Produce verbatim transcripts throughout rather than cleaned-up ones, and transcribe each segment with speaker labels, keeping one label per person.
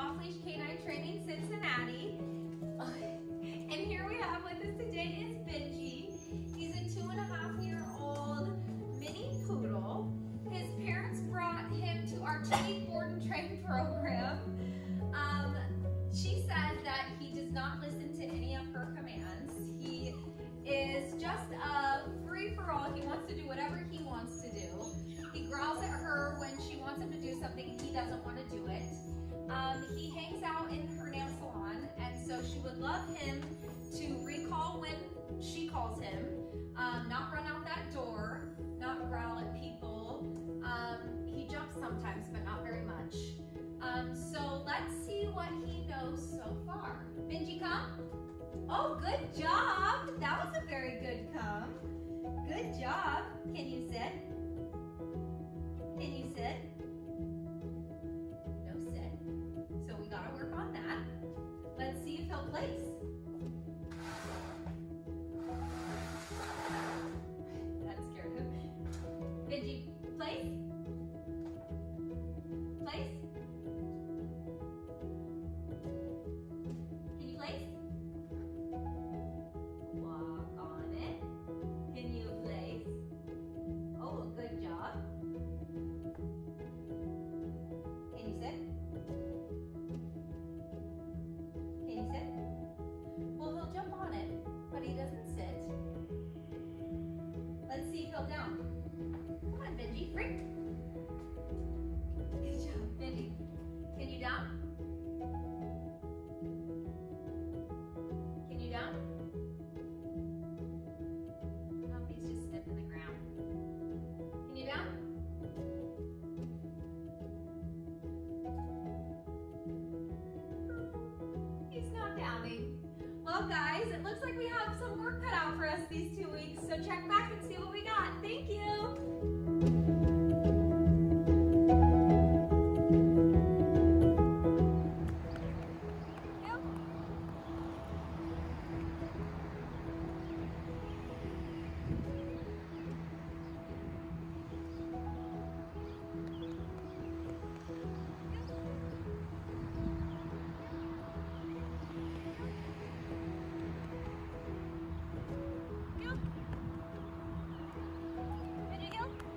Speaker 1: Off Leash Canine Training Cincinnati. And here we have with us today is Benji. He's a two and a half year old mini poodle. His parents brought him to our Team Board and Train program. Um, she said that he does not listen to any of her commands. He is just a free-for-all. He wants to do whatever he wants to do. He growls at her when she wants him to do something and he doesn't want to do it. Um, he hangs out in her nail salon, and so she would love him to recall when she calls him, um, not run out that door, not growl at people. Um, he jumps sometimes, but not very much. Um, so let's see what he knows so far. Benji, come. Oh, good job. That was a very good come. Good job. Can you sit? Can you sit? No sit. So we gotta work on that. Let's see if he'll place. That scared him. Benji, place. Place. Can you place? Walk on it. Can you place? Oh, good job. Can you sit? Can you sit? Well, he'll jump on it, but he doesn't sit. Let's see if he'll down. Come on, Benji, break. Good job, Benji. Can you down? Can you down? Oh, he's just sniffing the ground. Can you down? He's not downing. Well, guys, it looks like we have some work cut out for us these two weeks, so check back and see what we got. Thank you. Benji, heel.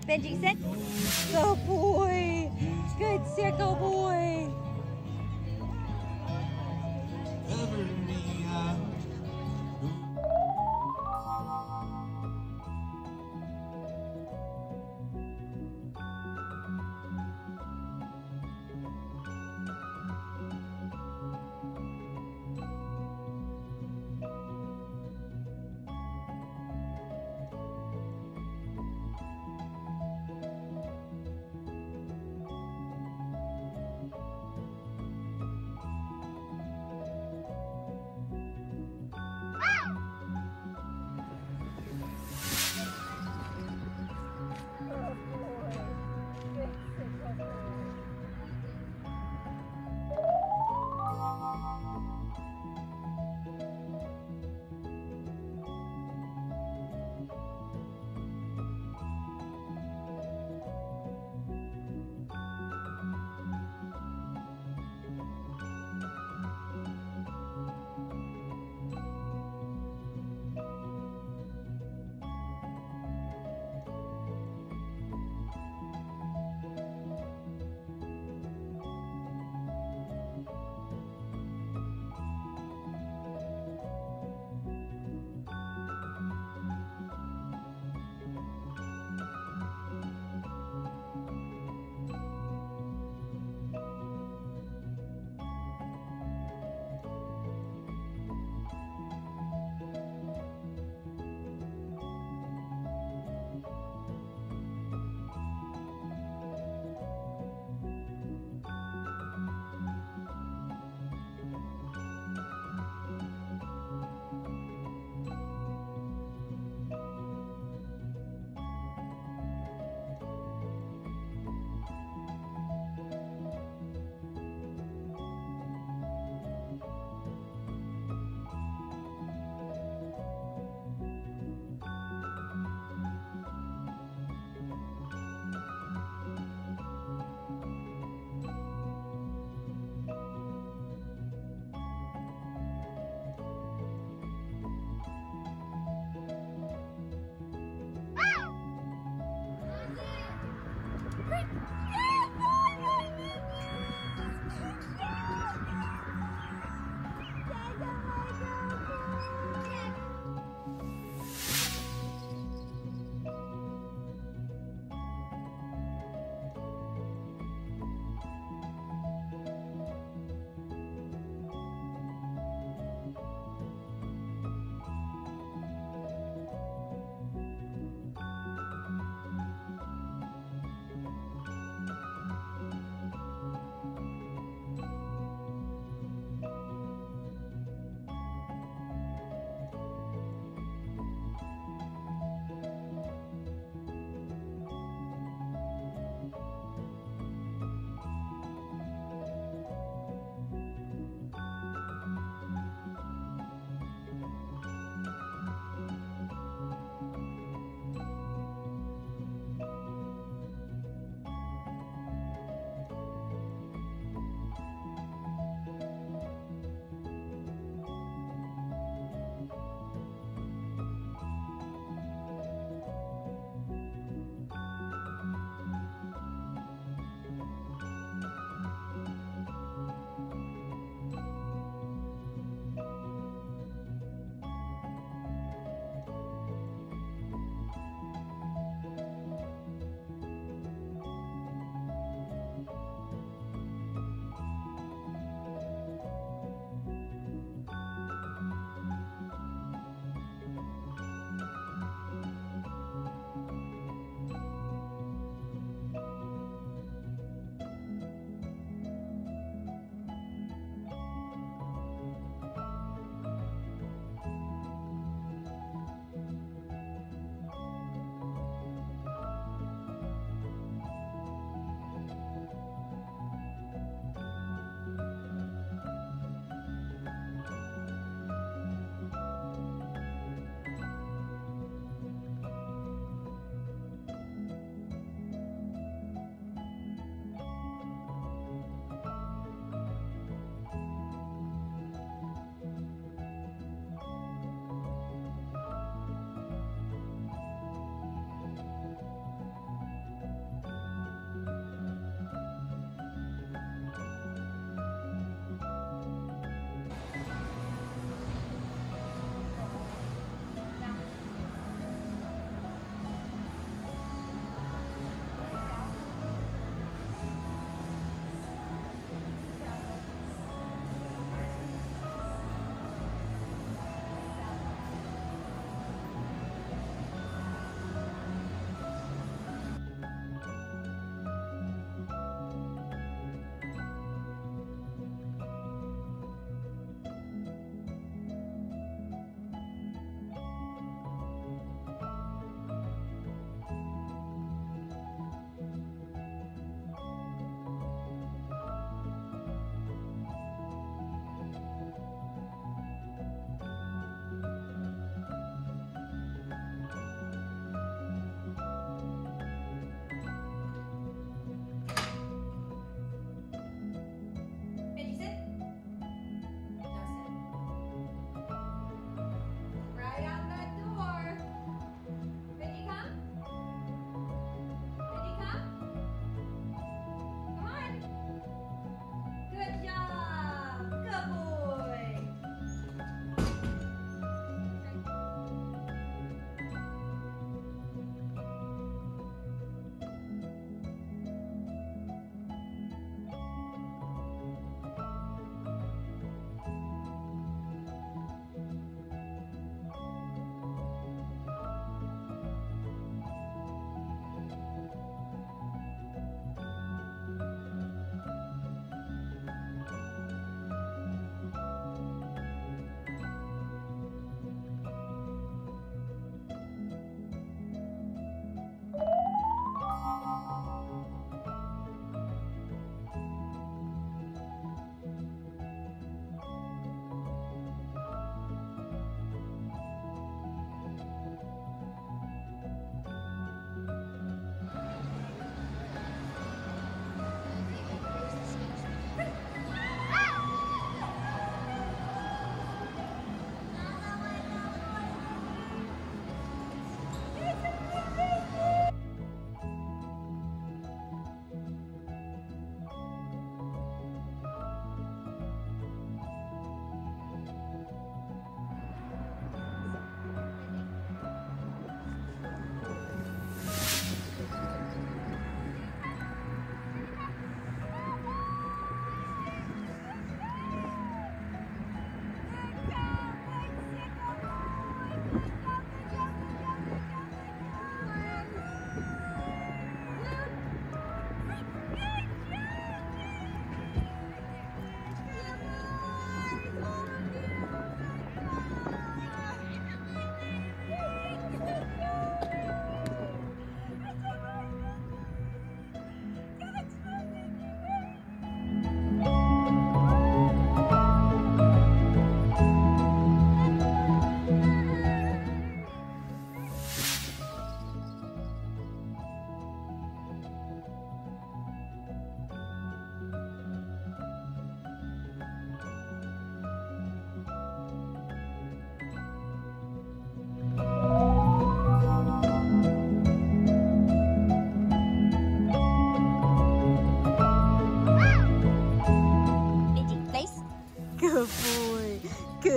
Speaker 2: Benji, sit. Good boy. Good sicko boy.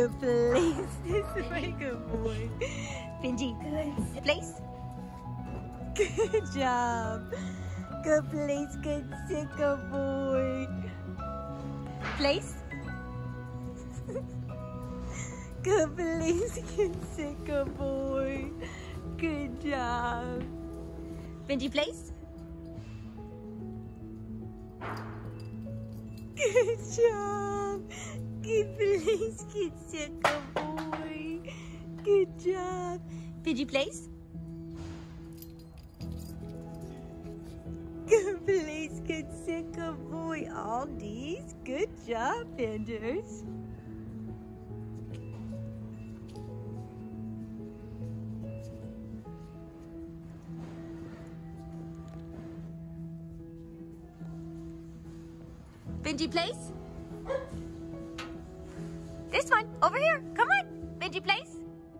Speaker 2: Good place. This is my good boy. Benji, good place. Good job. Good place, good sit, good boy. Place. Good place, good sit, good boy. Good job. Benji, place. Good job. Good place, good sit, good boy. Good job. Benji, place. Good place, good sit, good boy. All these. Good job, Benders. Benji, place. This one, over here. Come on. Benji, place.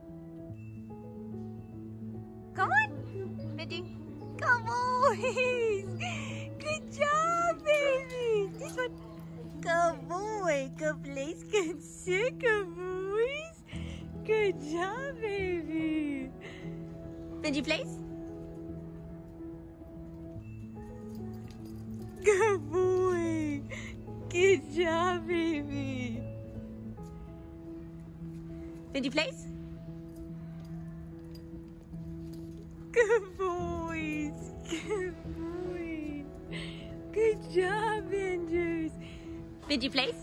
Speaker 2: Come on. Benji. Come boys. Good job, baby. This one. Good boy. Good place. Good sit. Good boys. Good job, baby. Benji, place. Good boy. Good job, baby. Benji, place. Good boys. Good boys. Good job, Benders. Benji, place.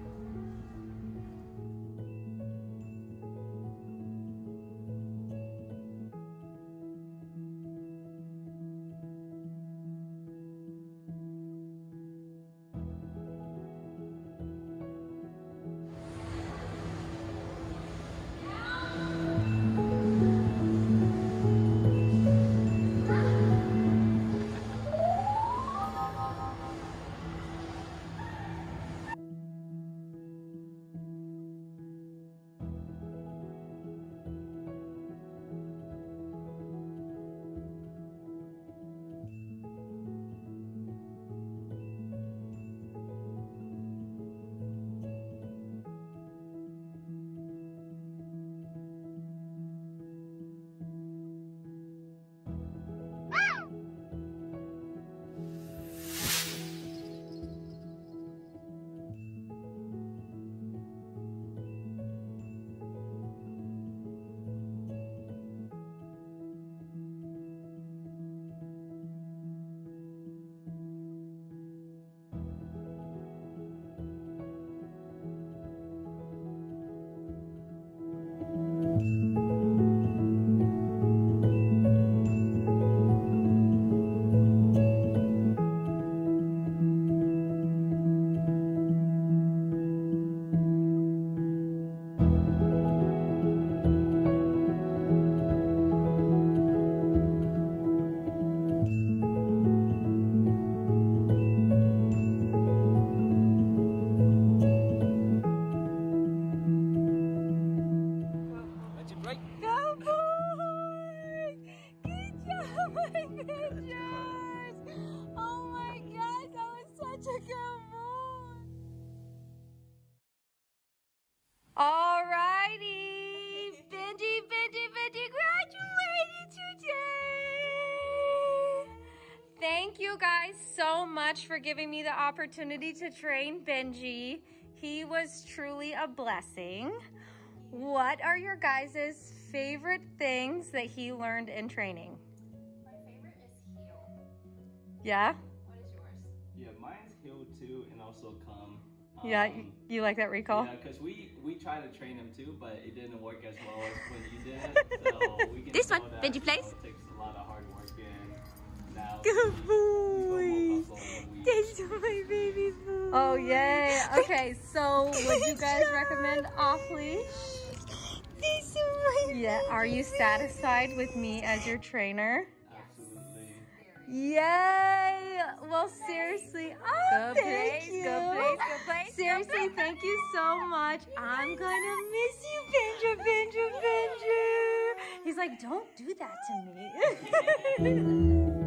Speaker 2: Alrighty, Benji, Benji, Benji graduated today. Thank you guys so much for giving me the opportunity to train Benji. He was truly a blessing. What are your guys' favorite things that he learned in training?
Speaker 1: My favorite is heel.
Speaker 2: Yeah?
Speaker 1: What is yours?
Speaker 3: Yeah, mine's heel too, and also come.
Speaker 2: Yeah,
Speaker 3: Um,
Speaker 2: you like that recall?
Speaker 3: Yeah, because we we tried to train him too, but it didn't work as well as when you did. So we can
Speaker 2: This
Speaker 3: tell
Speaker 2: one,
Speaker 3: that,
Speaker 2: Benji
Speaker 3: you
Speaker 2: place.
Speaker 3: know, it takes a lot of hard work, and now
Speaker 2: Good
Speaker 3: we-
Speaker 2: boy.
Speaker 3: we feel more comfortable when we-
Speaker 2: That's my baby boy. Oh, yay. Okay, so would you guys recommend off leash? This is my
Speaker 1: Yeah, are you satisfied with me as your trainer?
Speaker 3: Absolutely.
Speaker 2: Yay! Well, seriously, oh,
Speaker 1: Good
Speaker 2: thank
Speaker 1: place,
Speaker 2: you.
Speaker 1: good place, good place,
Speaker 2: Seriously, thank you so much. I'm gonna miss you, Benja, Benja, Benja. He's like, don't do that to me.